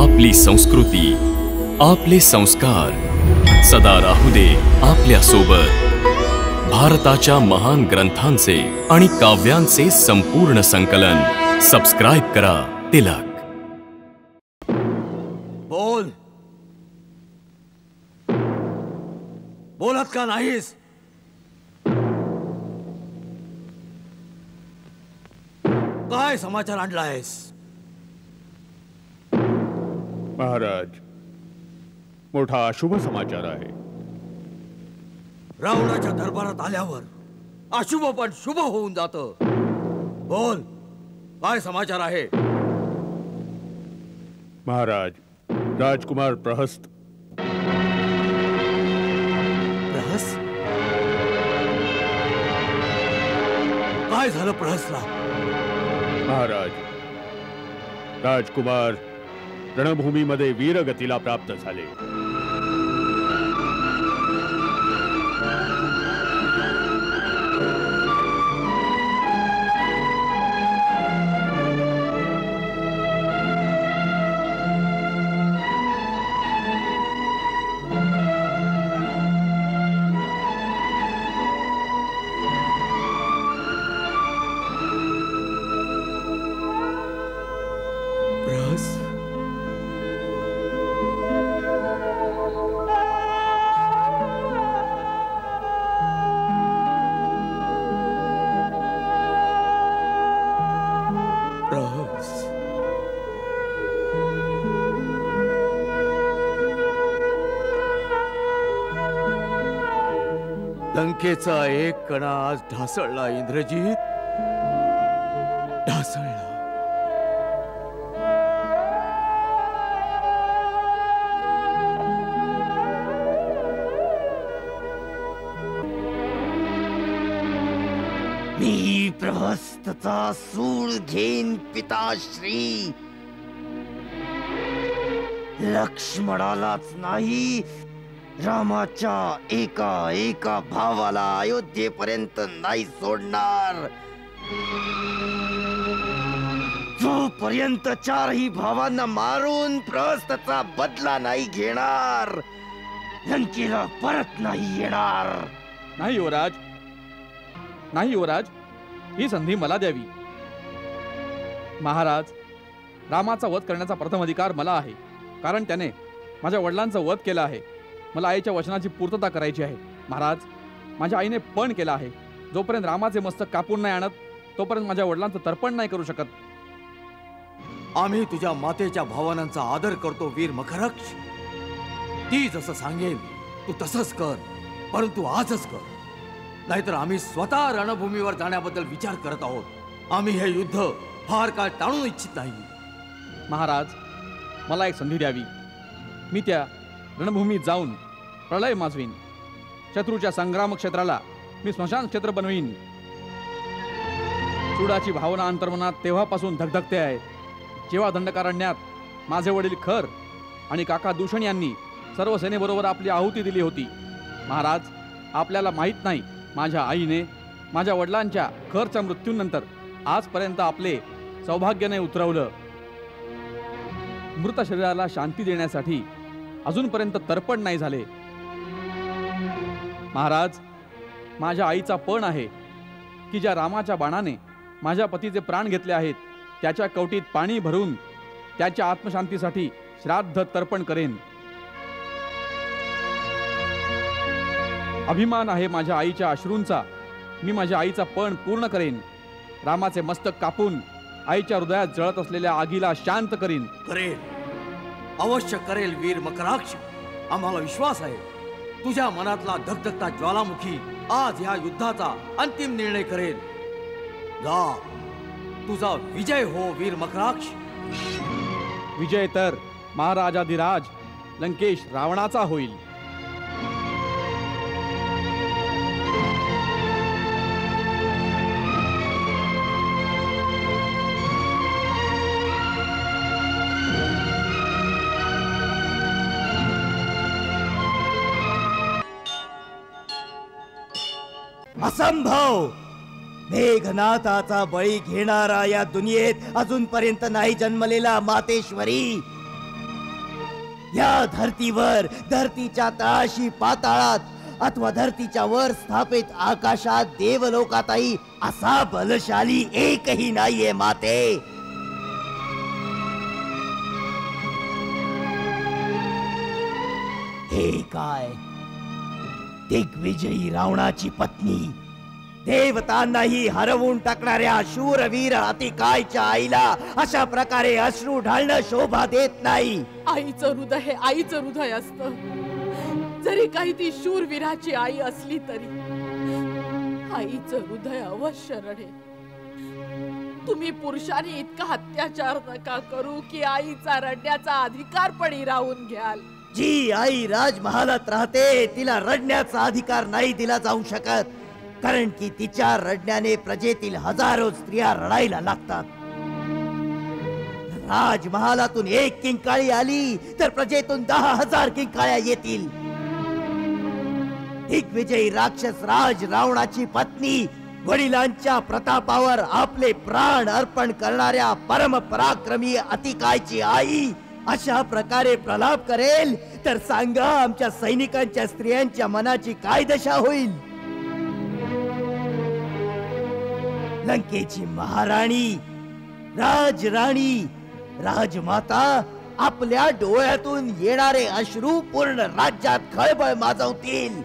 आपली संस्कृती, आपले संस्कार सदा राहू दे आपल्या सोबत। भारताच्या महान ग्रंथांचे आणि काव्यांचे संपूर्ण संकलन सबस्क्राइब करा तिलक। बोल, बोलत का नाहीस? काय समाचार आणलायस? महाराज, मोठा अशुभ समाचार आहे। रावणाच्या दरबारात आल्यावर अशुभ पण शुभ होऊन जातं। बोल, काय समाचार आहे? महाराज, राजकुमार प्रहस्त काय झालं प्रहसला? महाराज, राजकुमार रणभूमीमध्ये वीरगतीला प्राप्त झाले। लंकेचा एक कणा आज ढासळला इंद्रजीत, ढासळला। मी प्रहस्तचा सूळ घेन पिताश्री। लक्ष्मणालाच नाही, रामाच्या एका एका भावाला अयोध्येपर्यंत नाही सोडणार। जोपर्यंत चारही भावांना मारून प्रहस्तचा बदला नाही घेणार, लंकेला परत नाही येणार। नाही युवराज, नाही युवराज, ही संधी मला द्यावी। महाराज, रामाचा वध करण्याचा प्रथम अधिकार मला आहे, कारण त्याने माझ्या वडिलांचा वध केला आहे। मला आईच्या वचनाची पूर्तता करायची आहे। महाराज, माझ्या आईने पण केला आहे, जोपर्यंत रामाचे मस्तक कापून नाही आणत तोपर्यंत माझ्या वडिलांचं तर्पण नाही करू शकत। आम्ही तुझ्या मातेच्या भावनांचा आदर करतो वीर मकरक्ष। ती जसं सांगेल तू तसंच कर, परंतु आजच कर, नाहीतर आम्ही स्वतः रणभूमीवर जाण्याबद्दल विचार करत आहोत। आम्ही हे युद्ध फार काळ टाळू इच्छित नाही। महाराज, मला एक संधी द्यावी। मी त्या रणभूमीत जाऊन प्रलय माजवीन। शत्रूच्या संग्राम क्षेत्राला मी स्मशान क्षेत्र बनवीन। चुडाची भावना अंतर्मनात तेव्हापासून धगधगते आहे जेव्हा दंडकारण्यात माझे वडील खर आणि काका दूषण यांनी सर्व सेनेबरोबर आपली आहुती दिली होती। महाराज, आपल्याला माहीत नाही, माझ्या आईने माझ्या वडिलांच्या खरच्या मृत्यूनंतर आजपर्यंत आपले सौभाग्याने उतरवलं। मृत शरीराला शांती देण्यासाठी अजूनपर्यंत तर्पण नाही झाले। महाराज, माझ्या आईचा पण आहे की ज्या रामाच्या बाणाने माझ्या पतीचे प्राण घेतले आहेत त्याच्या कवटीत पाणी भरून त्याच्या आत्मशांतीसाठी श्राद्ध तर्पण करेन। अभिमान आहे माझ्या आईच्या अश्रूंचा। मी माझ्या आईचा पण पूर्ण करेन। रामाचे मस्तक कापून आईच्या हृदयात जळत असलेल्या आगीला शांत करीन। करेल, अवश्य करेल वीर मकराक्ष। आम्हाला विश्वास आहे तुझ्या मनातला धगधगता ज्वालामुखी आज या युद्धाचा अंतिम निर्णय करेल। जा, तुझा विजय हो वीर मकराक्ष। विजय तर महाराजाधिराज लंकेश रावणाचा होईल। असंभव! मेघनाथाचा बळी घेणारा या दुनियेत अजूनपर्यंत नाही जन्मलेला मातेश्वरी, या धर्तीवर, धरतीच्या तळाशी पाताळात अथवा धरतीच्या वर स्थापित आकाशात देवलोकातही असा बलशाली एकही नाहीये माते. हे काय, दिग्विजयी रावणाची पत्नी, देवतांनाही हरवून टाकणाऱ्या शूरवीर अतिकायच्या आईला अशा प्रकारे अश्रू ढाळणं शोभा देत नाही. आईचं हृदय हे आईचं हृदय असतं. जरी काही ती शूरवीराची आई असली तरी आईचं हृदय अवश्य रडे. तुम्ही पुरुषांनी इतका अत्याचार नका करू की आईचा रडण्याचा अधिकार पण हिरावून घ्याल. जी आई राजमहालात राहते तिला रडण्याचा अधिकार नाही दिला जाऊ शकत, कारण की तिच्या रडण्याने प्रजेतील हजारो स्त्रिया रडायला लागतात. राजमहालातून एक किंकाळी आली तर प्रजेतून 10,000 किंकाळ्या येतील. दिग्विजयी राक्षस राज रावणाची पत्नी, वडिलांच्या प्रतापावर आपले प्राण अर्पण करणाऱ्या परम पराक्रमी अतिकायची आई अशा प्रकारे प्रलाप करेल तर सांगा आमच्या सैनिकांच्या स्त्रियांच्या मनाची काय दशा होईल. लंकेची महाराणी, राजराणी, राजमाता आपल्या डोळ्यातून येणारे अश्रू पूर्ण राज्यात खळबळ माजवतील.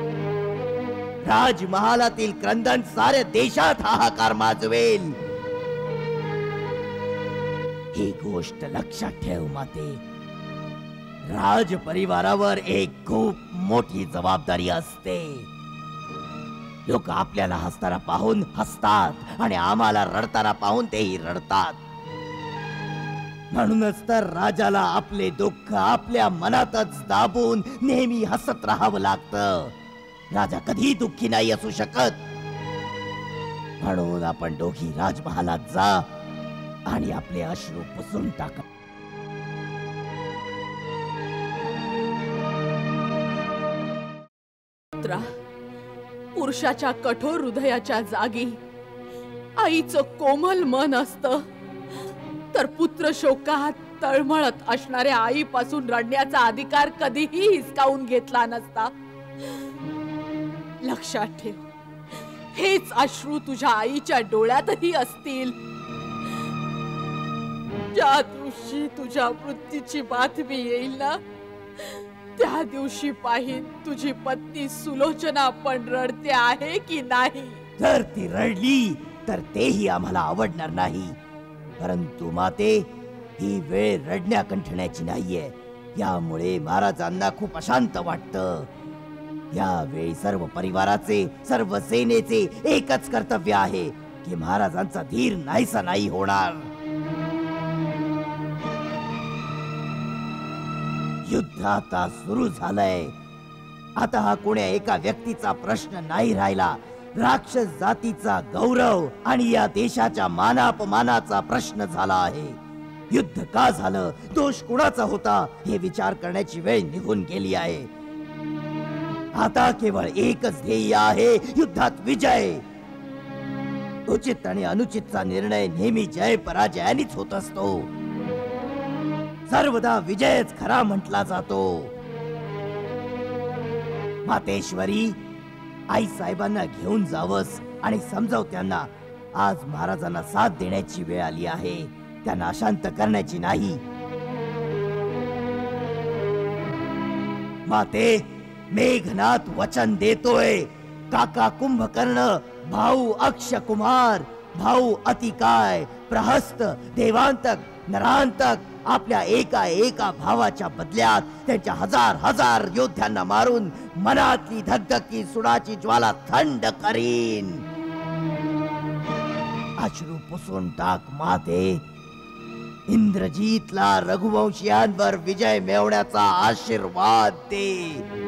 राजमहालातील क्रंदन साऱ्या देशात हाहाकार माजवेल. ही गोष्ट लक्षात ठेव माते. राज परिवारावर एक खूप मोठी जबाबदारी असते. लोक आपल्याला हसताना पाहून हसतात आणि आम्हाला रडताना पाहून तेही रडतात. म्हणूनच तर राजाला आपले दुःख आपल्या मनातच दाबून नेहमी हसत राहावं लागतं. राजा कधी दुःखी नाही असू शकत. म्हणून आपण दोघी राजमहालात जा आणि आपले अश्रू पुसून टाका. पुरुषाच्या कठोर हृदयाच्या जागी आईचं कोमल मन असतं, तर पुत्र शोकात तळमळत असणाऱ्या आईपासून रडण्याचा अधिकार कधीही हिसकावून घेतला नसता. लक्षात ठेव, हेच अश्रू तुझ्या आईच्या डोळ्यातही असतील. ज्या दिवशी तुझ्या मृत्यूची बातमी येईल ना, त्या दिवशी पाहिन तुझी पत्नी सुलोचना पण रडते आहे की नाही. जर ती रडली तर तेही आम्हाला आवडणार नाही. परंतु माते, ही वेळ रडण्या कंठण्याची नाहीये. यामुळे महाराजांना खूप अशांत वाटतं. यावेळी सर्व परिवाराचे, सर्व सेनेचे एकच कर्तव्य आहे की महाराजांचा धीर नाहीसा नाही होणार. युद्ध आता सुरू झालंय. आता हा कोण्या एका व्यक्तीचा प्रश्न नाही राहिला. राक्षस जातीचा गौरव आणि या देशाच्या मानापमानाचा प्रश्न झाला आहे. युद्ध का झालं, दोष कुणाचा होता, हे विचार करण्याची वेळ निघून गेली आहे. आता केवळ एकच ध्येय आहे, युद्धात विजय. उचित आणि अनुचितचा निर्णय नेहमी जय पराजयानेच होत असतो. सर्वदा विजयच खरा म्हटला जातो. मातेश्वरी, आई साहेबांना घेऊन जावस आणि समजाव त्यांना, आज महाराजांना साथ देण्याची वेळ आली आहे, त्यांना अशांत करण्याची नाही. माते, मेघनाथ वचन देतोय. काका कुंभकर्ण, भाऊ अक्षकुमार, भाऊ अतिकाय, प्रहस्त, देवांतक, नरांतक आपल्या एका एका भावाच्या बदल्यात त्यांच्या हजार हजार योद्ध्यांना मारून मनातली धगधगती सुडाची ज्वाला थंड करीन. अश्रू पुसून टाक माते. इंद्रजीतला रघुवंशियांवर विजय मिळवण्याचा आशीर्वाद दे.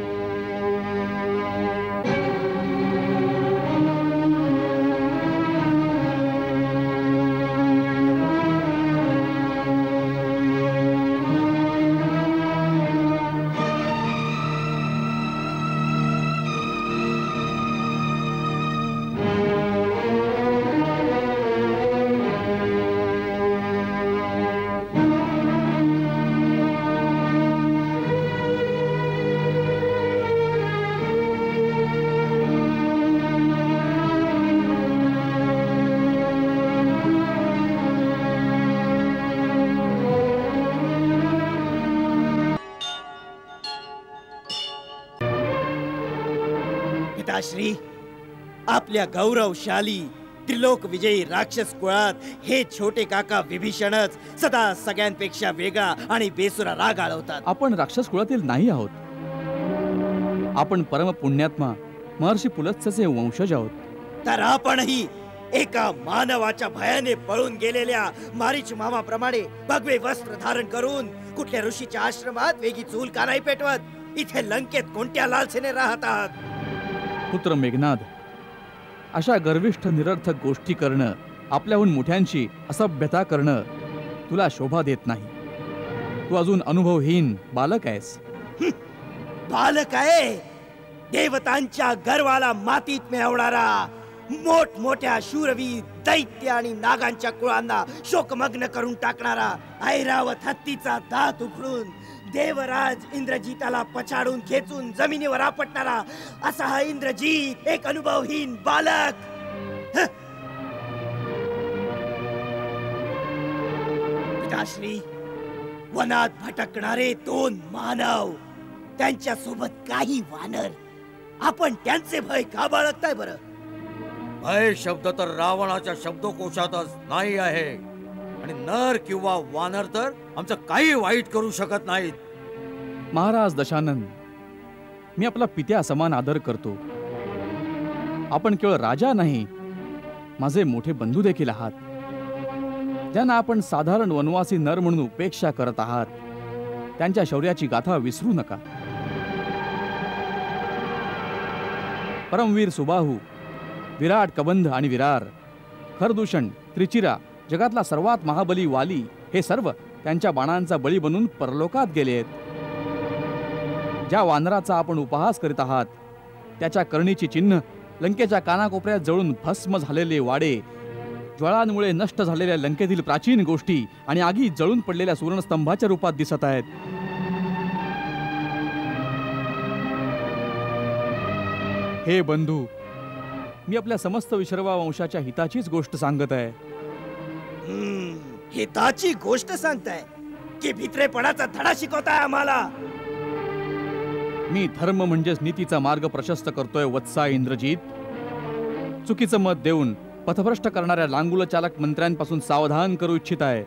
पिताश्री, आपल्या गौरवशाली त्रिलोक विजयी राक्षस कुळात हे छोटे काका विभीषणच सदा सगळ्यांपेक्षा वेगळा आणि बेसुरा राग आळवतात. आपण राक्षस कुळातील नाही आहोत. आपण परम पुण्यात्मा महर्षी पुलत्सचे वंशज आहोत. तर आपणही एका मानवाच्या भयाने पळून गेलेल्या मारीच मामाप्रमाणे भगवे वस्त्र धारण करून कुठल्या ऋषीच्या आश्रमात वेगी चूल का नाही पेटवत इथे लंकेत कोणत्या लालसेने राहत आहात? पुत्र मेघनाद, अशा गर्विष्ठ निरर्थक गोष्टी करणं, आपल्याहून मोठ्यांची असभ्यता करणं तुला शोभा देत नाही. तू अजून अनुभवहीन बालक आहेस. बालक आहे? देवतांच्या गर्वाला मातीत मिळवणारा, मोठमोठ्या शूरवीर दैत्य आणि नागांच्या कुळांना शोकमग्न करून टाकणारा, ऐरावत हत्तीचा दात उखडून देवराज इंद्रजिताला पछाडून खेचून जमिनीवर आपटणारा असा हा इंद्रजित एक अनुभवहीन बालक. पिताश्री, वनात भटकणारे 2 मानव, त्यांच्या सोबत काही वानर, आपण त्यांचे भय का बाळगताय बरं? भय शब्द तर रावणाच्या शब्दकोशातच नाही आहे, आणि नर किंवा वानर तर आमचं काही वाईट करू शकत नाहीत. महाराज दशानन, मी आपला पित्या समान आदर करतो. आपण केवळ राजा नाही, माझे मोठे बंधू देखील आहात. ज्यांना आपण साधारण वनवासी नर म्हणून उपेक्षा करत आहात, त्यांच्या शौर्याची गाथा विसरू नका. परमवीर सुबाहू, विराट कबंध आणि विरार, खरदूषण, त्रिचिरा, जगातला सर्वात महाबली वाली, हे सर्व त्यांच्या बाणांचा बळी बनून परलोकात गेलेत. ज्या वानराचा आपण उपहास करीत आहात, त्याच्या करणीची चिन्ह लंकेच्या कानाकोपऱ्यात जळून भस्म झालेले वाडे, ज्वाळांमुळे नष्ट झालेल्या लंकेतील प्राचीन गोष्टी आणि आगी जळून पडलेल्या सुवर्णस्तंभाच्या रूपात दिसत आहेत. हे बंधू, मी आपल्या समस्त विश्रवा वंशाच्या हिताचीच गोष्ट सांगत आहे. हिताची गोष्ट सांगताय की भित्रेपणाचा धडा शिकवताय आम्हाला? मी धर्म म्हणजेच नीतीचा मार्ग प्रशस्त करतोय वत्सा इंद्रजित. चुकीचं मत देऊन पथभ्रष्ट करणाऱ्या लांगुल चालक मंत्र्यांपासून सावधान करू इच्छित आहे.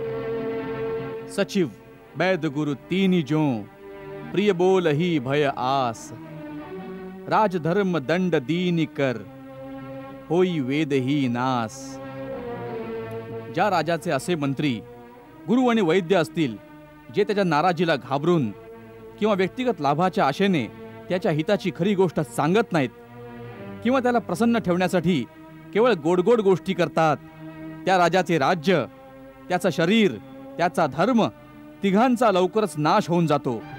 सचिव वैद गुरु तीन जो, प्रिय बोल ही भय आस, राजधर्म दंड दीन कर, होई वेद ही नास. ज्या राजाचे असे मंत्री गुरु आणि वैद्य असतील, जे त्याच्या नाराजीला घाबरून किंवा व्यक्तिगत लाभाच्या आशेने त्याच्या हिताची खरी गोष्ट सांगत नाहीत, किंवा त्याला प्रसन्न ठेवण्यासाठी केवळ गोडगोड गोष्टी करतात, त्या राजाचे राज्य, त्याचं शरीर, त्याचा धर्म तिघांचा लवकरच नाश होऊन जातो.